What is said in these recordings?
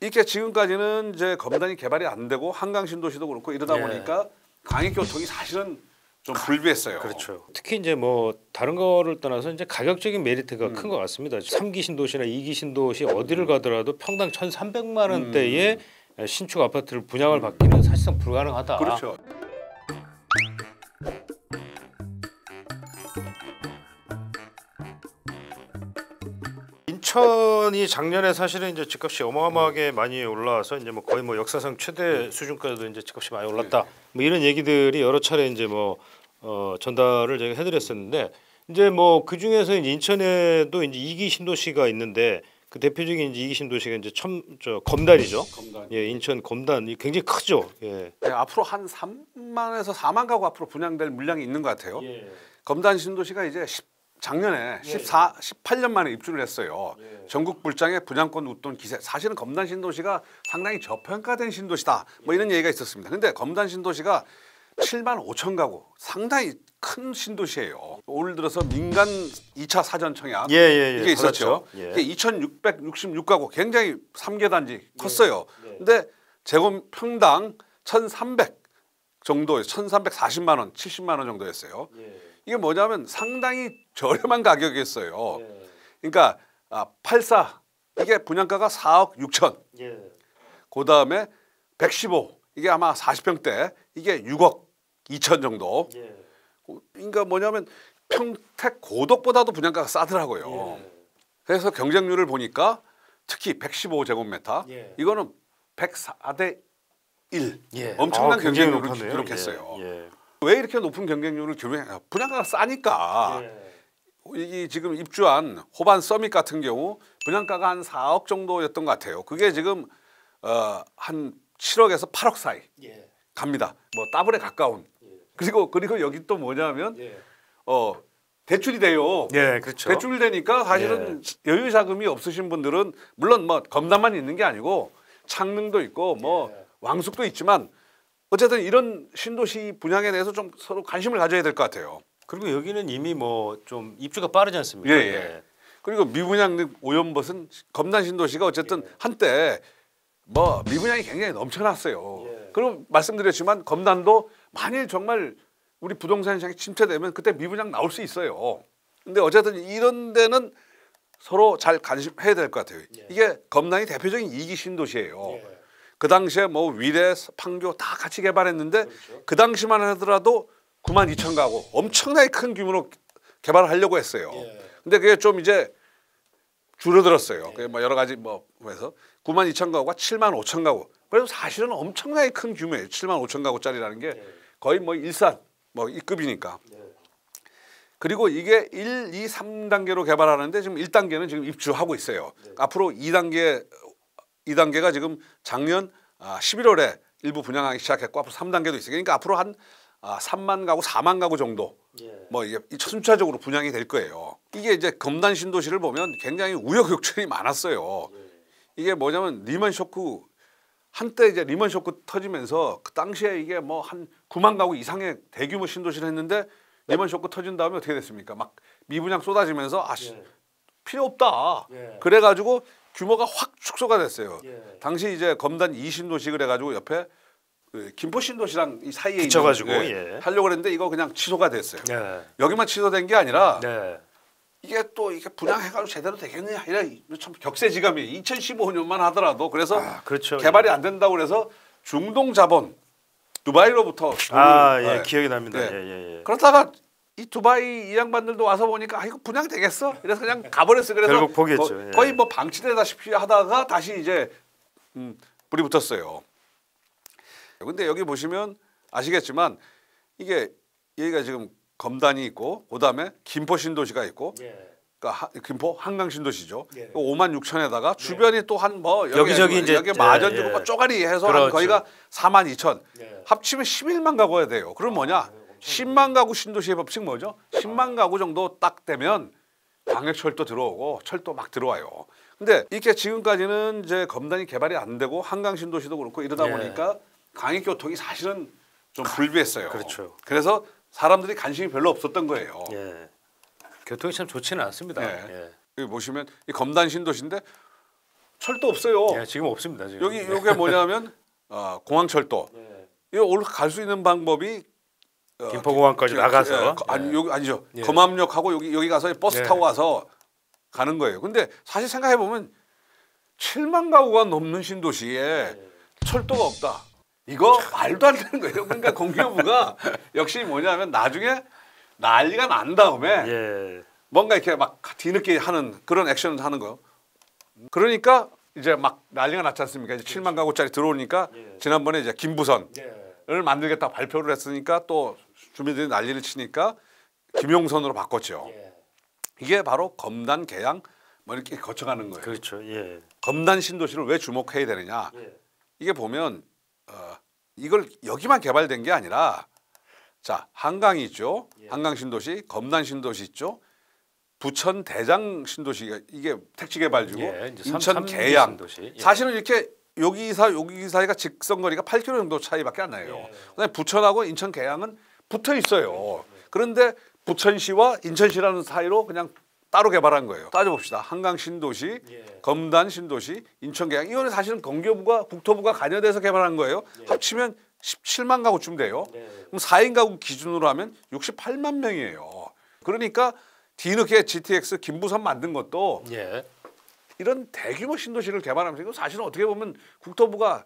이렇게 지금까지는 이제 검단이 개발이 안 되고 한강 신도시도 그렇고 이러다 보니까 광역 교통이 사실은 좀 불비했어요. 그렇죠. 특히 이제 뭐 다른 거를 떠나서 이제 가격적인 메리트가 큰 것 같습니다. 3기 신도시나 2기 신도시 어디를 가더라도 평당 1,300만 원대의 신축 아파트를 분양을 받기는 사실상 불가능하다. 그렇죠. 인천이 작년에 사실은 이제 집값이 어마어마하게 많이 올라와서 이제 뭐 거의 뭐 역사상 최대 수준까지도 이제 집값이 많이 올랐다. 뭐 이런 얘기들이 여러 차례 이제 뭐 전달을 제가 해드렸었는데 이제 뭐 그 중에서 인천에도 이제 2기 신도시가 있는데 그 대표적인 이제 2기 신도시가 이제 검단이죠. 검단. 예, 인천 검단이 굉장히 크죠. 예. 네, 앞으로 한 3만에서 4만 가구 앞으로 분양될 물량이 있는 것 같아요. 예. 검단 신도시가 이제 작년에 18년 만에 입주를 했어요. 전국 불장에 분양권 웃돈 기세. 사실은 검단 신도시가 상당히 저평가된 신도시다. 뭐 이런 얘기가 있었습니다. 근데 검단 신도시가 7만 5천 가구 상당히 큰 신도시예요. 올 들어서 민간 2차 사전 청약 이게 있었죠. 이게 2,666가구 굉장히 3개 단지 컸어요. 근데 제곱 평당 1,300 정도예요. 1,340만 원, 70만 원 정도였어요. 이게 뭐냐면 상당히 저렴한 가격이었어요. 그러니까 84 이게 분양가가 4억 6천. 그 다음에 115 이게 아마 40평대 이게 6억 2천 정도. 그러니까 뭐냐면 평택 고덕보다도 분양가가 싸더라고요. 그래서 경쟁률을 보니까 특히 115제곱미터 이거는 104대 1 엄청난 경쟁률을 기록했어요. 왜 이렇게 높은 경쟁률을 기록했냐? 분양가가 싸니까. 이 지금 입주한 호반 서밋 같은 경우 분양가가 한 4억 정도였던 것 같아요. 그게 지금 한 7억에서 8억 사이 갑니다. 뭐 더블에 가까운. 그리고 여기 또 뭐냐면 대출이 돼요. 그렇죠. 대출이 되니까 사실은 여유 자금이 없으신 분들은 물론 뭐 검단만 있는 게 아니고 창릉도 있고 뭐 왕숙도 있지만 어쨌든 이런 신도시 분양에 대해서 좀 서로 관심을 가져야 될 것 같아요. 그리고 여기는 이미 뭐 좀 입주가 빠르지 않습니까? 그리고 미분양 오염벗은 검단 신도시가 어쨌든 한때 뭐 미분양이 굉장히 넘쳐났어요. 그리고 말씀드렸지만 검단도 만일 정말 우리 부동산 시장이 침체되면 그때 미분양 나올 수 있어요. 근데 어쨌든 이런 데는 서로 잘 관심해야 될 것 같아요. 이게 검단이 대표적인 2기 신도시예요. 그 당시에 뭐 위례, 판교 다 같이 개발했는데 그 당시만 하더라도 9만 2천 가구 엄청나게 큰 규모로 개발을 하려고 했어요. 근데 그게 좀 이제 줄어들었어요. 그게 뭐 여러 가지 뭐 해서 9만 2천 가구가 7만 5천 가구. 그래서 사실은 엄청나게 큰 규모예요. 7만 5천 가구짜리라는 게 거의 뭐 일산 뭐 이급이니까. 그리고 이게 1, 2, 3단계로 개발하는데 지금 1단계는 지금 입주하고 있어요. 앞으로 2단계가 지금 작년 11월에 일부 분양하기 시작했고 앞으로 3단계도 있어요. 그러니까 앞으로 한 3만 가구, 4만 가구 정도 뭐 이게 순차적으로 분양이 될 거예요. 이게 이제 검단 신도시를 보면 굉장히 우여곡절이 많았어요. 이게 뭐냐면 리먼 쇼크 한때 이제 리먼 쇼크 터지면서 그 당시에 이게 뭐 한 9만 가구 이상의 대규모 신도시를 했는데 리먼 쇼크 터진 다음에 어떻게 됐습니까? 막 미분양 쏟아지면서 필요 없다. 그래가지고 규모가 확 축소가 됐어요. 당시 이제 검단 2신도시 그래가지고 옆에 그 김포 신도시랑 이 사이에 붙여가지고 하려고 했는데 이거 그냥 취소가 됐어요. 여기만 취소된 게 아니라 이게 또 이게 분양해가지고 제대로 되겠느냐 이래 참 격세지감이 2015년만 하더라도 그래서 개발이 안 된다고 그래서 중동 자본 두바이로부터 기억이 납니다. 그렇다가 이 두바이 이 양반들도 와서 보니까 이거 분양 되겠어? 이래서 그냥 가버렸어. 그래서 결국 포기했죠. 거의 뭐 방치되다시피 하다가 다시 이제 불이 붙었어요. 근데 여기 보시면 아시겠지만 이게 여기가 지금 검단이 있고 그다음에 김포 신도시가 있고 그러니까 김포 한강 신도시죠. 5만 6천에다가 주변이 또 한 뭐 여기저기 이제 여기 마전지구 뭐 쪼가리 해서 한 거기가 4만 2천 합치면 11만 가구야 돼요. 그럼 뭐냐? 10만 가구 신도시의 법칙 뭐죠? 10만 가구 정도 딱 되면 광역철도 들어오고 철도 막 들어와요. 근데 이렇게 지금까지는 이제 검단이 개발이 안 되고 한강 신도시도 그렇고 이러다 보니까 광역교통이 사실은 좀 불비했어요. 그래서 사람들이 관심이 별로 없었던 거예요. 교통이 참 좋지는 않습니다. 여기 보시면 이 검단 신도시인데 철도 없어요. 예, 지금 없습니다. 지금. 여기 이게 뭐냐면 공항철도. 예. 이거 올갈 수 있는 방법이 김포공항까지 나가서 아니 여기 아니죠. 예. 검암역하고 여기 가서 버스 예. 타고 가서 가는 거예요. 근데 사실 생각해 보면 7만 가구가 넘는 신도시에 철도가 없다. 이거 말도 안 되는 거예요. 그러니까 공기업부가 역시 뭐냐면 나중에 난리가 난 다음에 예. 뭔가 이렇게 막 뒤늦게 하는 그런 액션을 하는 거예요. 그러니까 이제 막 난리가 났지 않습니까? 이제 7만 가구짜리 들어오니까 지난번에 이제 김부선을 만들겠다 발표를 했으니까 또 주민들이 난리를 치니까 김용선으로 바꿨죠. 이게 바로 검단 개양 뭐 이렇게 거쳐가는 거예요. 그렇죠. 예. 검단 신도시를 왜 주목해야 되느냐? 이게 보면 이걸 여기만 개발된 게 아니라 자 한강이 있죠. 한강 신도시, 검단 신도시 있죠. 부천 대장 신도시가 이게 택지 개발지고 인천 계양 신도시. 사실은 이렇게 여기 사이가 직선거리가 8km 정도 차이밖에 안 나요. 그다음에 부천하고 인천 계양은 붙어 있어요. 그런데 부천시와 인천시라는 사이로 그냥 따로 개발한 거예요. 따져봅시다. 한강 신도시, 검단 신도시, 인천 계양 이거는 사실은 공교부가 국토부가 관여돼서 개발한 거예요. 합치면 17만 가구쯤 돼요. 그럼 4인 가구 기준으로 하면 68만 명이에요. 그러니까 뒤늦게 GTX 김부선 만든 것도 이런 대규모 신도시를 개발하면서 이거 사실은 어떻게 보면 국토부가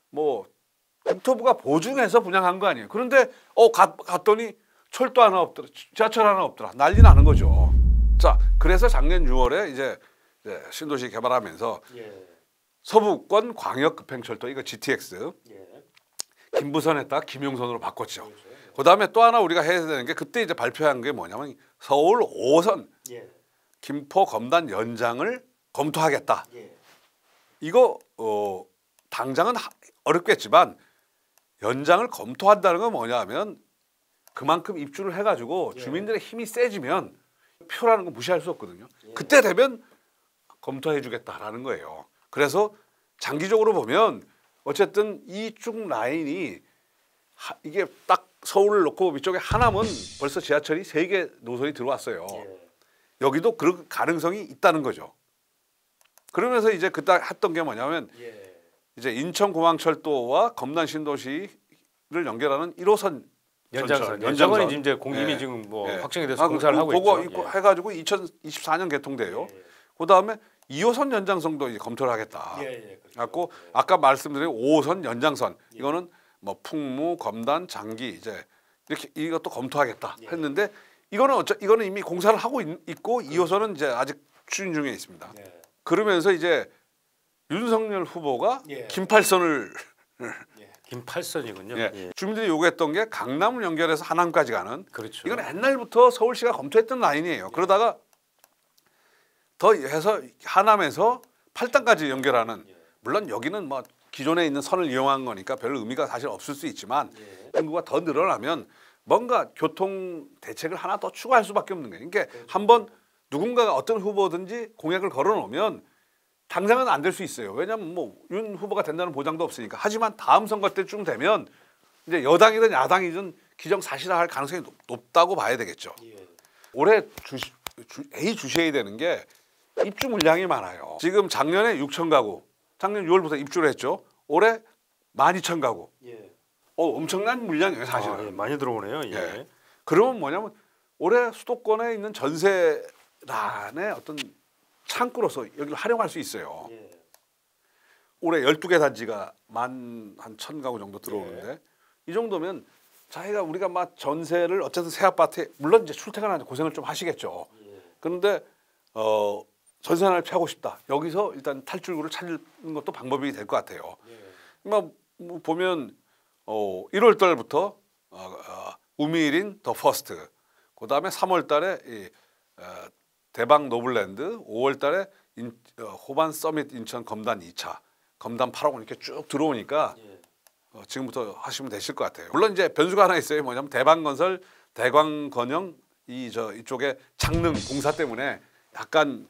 보증해서 분양한 거 아니에요. 그런데 갔더니 철도 하나 없더라, 지하철 하나 없더라, 난리 나는 거죠. 자, 그래서 작년 6월에 이제 신도시 개발하면서 서부권 광역급행철도 이거 GTX 김부선에다가 김용선으로 바꿨죠. 그다음에 또 하나 우리가 해야 되는 게 그때 이제 발표한 게 뭐냐면 서울 5호선 김포 검단 연장을 검토하겠다. 이거 당장은 어렵겠지만 연장을 검토한다는 건 뭐냐면 그만큼 입주를 해가지고 주민들의 힘이 세지면 표라는 거 무시할 수 없거든요. 그때 되면 검토해주겠다라는 거예요. 그래서 장기적으로 보면 어쨌든 이쪽 라인이 이게 딱 서울을 놓고 이쪽에 하남은 벌써 지하철이 3개 노선이 들어왔어요. 여기도 그런 가능성이 있다는 거죠. 그러면서 이제 그때 했던 게 뭐냐면 이제 인천공항철도와 검단 신도시를 연결하는 1호선 연장선이 이제 공임이 지금 뭐 확정이 돼서 공사를 하고 그거 있죠. 해가지고 2024년 개통돼요. 그 다음에 2호선 연장선도 이제 검토를 하겠다. 갖고 아까 말씀드린 5호선 연장선 이거는 뭐 풍무, 검단, 장기 이제 이렇게 이것도 검토하겠다 했는데 이거는 이미 공사를 하고 있고 2호선은 이제 아직 추진 중에 있습니다. 그러면서 이제 윤석열 후보가 김팔선을 김팔선이군요. 주민들이 요구했던 게 강남을 연결해서 하남까지 가는. 그렇죠. 이건 옛날부터 서울시가 검토했던 라인이에요. 그러다가 더 해서 하남에서 팔당까지 연결하는. 물론 여기는 뭐 기존에 있는 선을 이용한 거니까 별 의미가 사실 없을 수 있지만 인구가 더 늘어나면 뭔가 교통 대책을 하나 더 추가할 수밖에 없는 거예요. 그러니까 한번 누군가가 어떤 후보든지 공약을 걸어놓으면 당장은 안 될 수 있어요. 왜냐하면 뭐 윤 후보가 된다는 보장도 없으니까. 하지만 다음 선거 때쯤 되면 이제 여당이든 야당이든 기정사실화할 가능성이 높다고 봐야 되겠죠. 올해 주시해야 되는 게 입주 물량이 많아요. 지금 작년에 6천 가구, 작년 6월부터 입주를 했죠. 올해 12,000가구. 엄청난 물량이에요, 사실은. 많이 들어오네요. 그러면 뭐냐면 올해 수도권에 있는 전세란의 어떤 창구로서 여기를 활용할 수 있어요. 올해 12개 단지가 한 1,000가구 정도 들어오는데 이 정도면 우리가 막 전세를 어쨌든 새 아파트에 물론 이제 출퇴근하는데 고생을 좀 하시겠죠. 그런데 전세 하나를 피하고 싶다. 여기서 일단 탈출구를 찾는 것도 방법이 될 것 같아요. 뭐 보면 1월 달부터 우미일인 더 퍼스트, 그 다음에 3월 달에 대박 노블랜드, 5월 달에 호반 서밋 인천 검단 2차, 검단 8호선 이렇게 쭉 들어오니까 지금부터 하시면 되실 것 같아요. 물론 이제 변수가 하나 있어요. 뭐냐면 대방건설, 대광건영 이쪽에 장릉 공사 때문에 약간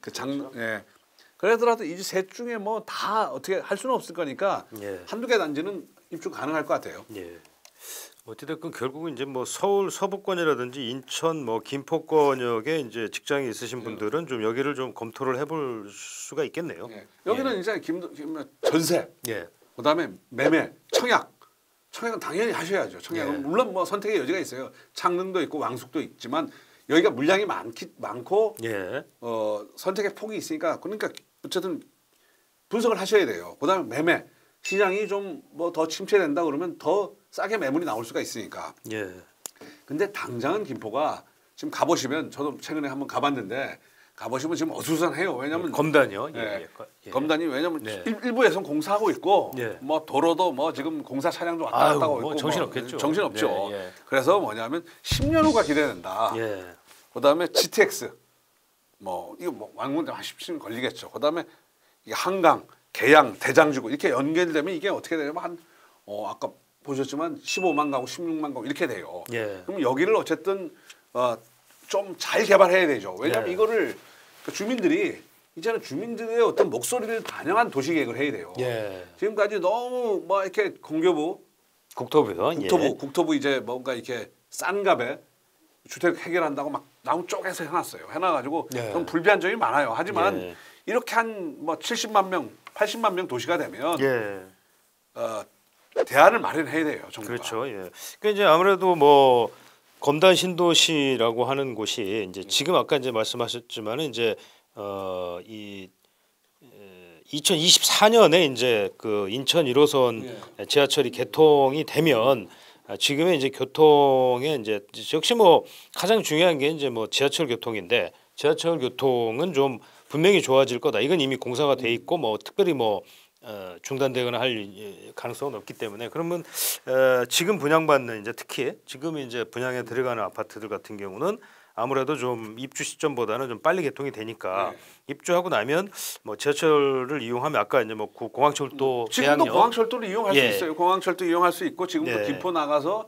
그러더라도 이 셋 중에 뭐 다 어떻게 할 수는 없을 거니까 한두 개 단지는 입주 가능할 것 같아요. 어찌됐건 결국은 이제 뭐 서울 서부권이라든지 인천 뭐 김포권역에 이제 직장이 있으신 분들은 좀 여기를 좀 검토를 해볼 수가 있겠네요. 예. 여기는 이제 전세, 예. 그다음에 매매, 청약은 당연히 하셔야죠. 청약은 예. 물론 뭐 선택의 여지가 있어요. 창릉도 있고 왕숙도 있지만 여기가 물량이 많고 예. 선택의 폭이 있으니까 그러니까 어쨌든 분석을 하셔야 돼요. 그다음에 매매 시장이 좀 뭐 더 침체된다 그러면 더 싸게 매물이 나올 수가 있으니까. 예. 근데 당장은 김포가 지금 가보시면 저도 최근에 한번 가봤는데 가보시면 지금 어수선해요. 왜냐하면 검단이요. 예. 예. 예. 검단이 왜냐면 네. 일부에선 공사하고 있고 예. 뭐 도로도 뭐 지금 공사 차량도 왔다 아유, 갔다 하고 뭐 있고 정신없겠죠. 정신없죠. 예, 예. 그래서 뭐냐면 10년 후가 기대된다. 예. 그다음에 GTX 뭐 이거 뭐 왕문 한 10년 걸리겠죠. 그다음에 이게 한강, 계양, 대장주고 이렇게 연결되면 이게 어떻게 되냐면 한 아까 보셨지만 15만 가구, 16만 가구 이렇게 돼요. 예. 그럼 여기를 어쨌든 좀 잘 개발해야 되죠. 왜냐하면 예. 이거를 주민들이 이제는 주민들의 어떤 목소리를 반영한 도시계획을 해야 돼요. 예. 지금까지 너무 뭐 이렇게 공교부, 국토부요. 국토부 이제 뭔가 이렇게 싼 값에 주택 해결한다고 막 나무 쪼개서 해놨어요. 해놔가지고 예. 좀 불비한 점이 많아요. 하지만 예. 이렇게 한 뭐 70만 명, 80만 명 도시가 되면 예. 대안을 마련해야 돼요. 정부가. 그렇죠. 예. 그러니까 이제 아무래도 뭐 검단 신도시라고 하는 곳이 이제 지금 아까 이제 말씀하셨지만은 이제 이 2024년에 이제 그 인천 1호선 지하철이 개통이 되면 지금의 이제 교통에 이제 역시 뭐 가장 중요한 게 이제 뭐 지하철 교통인데 지하철 교통은 좀 분명히 좋아질 거다. 이건 이미 공사가 돼 있고 뭐 특별히 뭐 중단되거나 할 가능성은 없기 때문에 그러면 지금 분양받는 이제 특히 지금 이제 분양에 들어가는 아파트들 같은 경우는 아무래도 좀 입주 시점보다는 좀 빨리 개통이 되니까 입주하고 나면 뭐 지하철을 이용하면 아까 이제 뭐 공항철도 지금도 계양역 공항철도를 이용할 예. 수 있어요. 공항철도 이용할 수 있고 지금도 예. 김포 나가서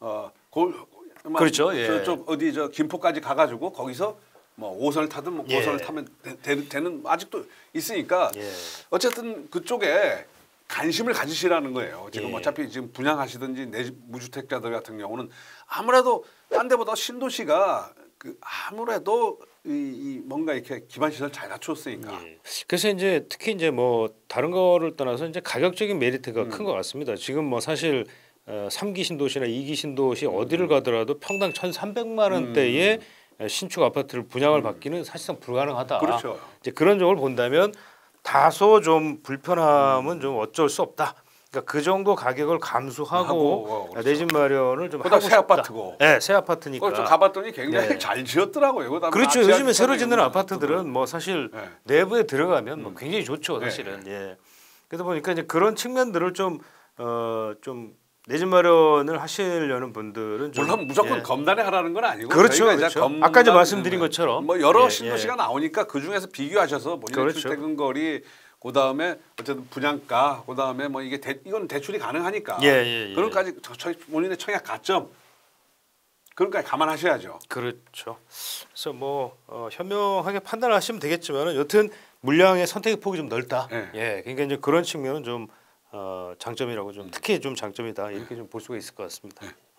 그렇죠. 예. 저쪽 어디 저 김포까지 가가지고 거기서 뭐 5선을 타든 뭐 9선을 예. 타면 되는 아직도 있으니까 예. 어쨌든 그쪽에 관심을 가지시라는 거예요. 지금 예. 어차피 지금 분양하시든지 무주택자들 같은 경우는 아무래도 딴 데보다 신도시가 아무래도 이 뭔가 이렇게 기반 시설 잘 갖췄으니까. 예. 그래서 이제 특히 이제 뭐 다른 거를 떠나서 이제 가격적인 메리트가 큰 것 같습니다. 지금 뭐 사실 3기 신도시나 2기 신도시 어디를 가더라도 평당 1,300만 원대의 신축 아파트를 분양을 받기는 사실상 불가능하다. 그렇죠. 이제 그런 점을 본다면 다소 좀 불편함은 좀 어쩔 수 없다. 그러니까 그 정도 가격을 감수하고 그렇죠. 내 집 마련을 좀 그다음 하고 새 싶다. 아파트고. 네, 새 아파트니까. 좀 가봤더니 굉장히 네. 잘 지었더라고요. 그다음에 그렇죠. 지하 요즘에 새로 주차장에 짓는 있는 아파트들은 뭐 사실 네. 내부에 들어가면 뭐 굉장히 좋죠, 사실은. 예. 그러다 보니까 이제 그런 측면들을 좀 내 집 마련을 하시려는 분들은 좀 물론 무조건 예. 검단에 하라는 건 아니고 그렇죠, 저희가 이제 그렇죠. 아까 이제 말씀드린 것처럼 뭐 여러 예, 신도시가 나오니까 그 중에서 비교하셔서 본인의 그렇죠. 출퇴근거리 그다음에 어쨌든 분양가 그다음에 뭐 이게 이건 대출이 가능하니까 예. 그런까지 저희 본인의 청약 가점 그런까지 감안하셔야죠. 그렇죠. 그래서 뭐 현명하게 판단하시면 되겠지만은 여튼 물량의 선택의 폭이 좀 넓다. 예. 예. 그러니까 이제 그런 측면은 좀 장점이라고 좀 특히 좀 장점이다 이렇게 좀 볼 수가 있을 것 같습니다.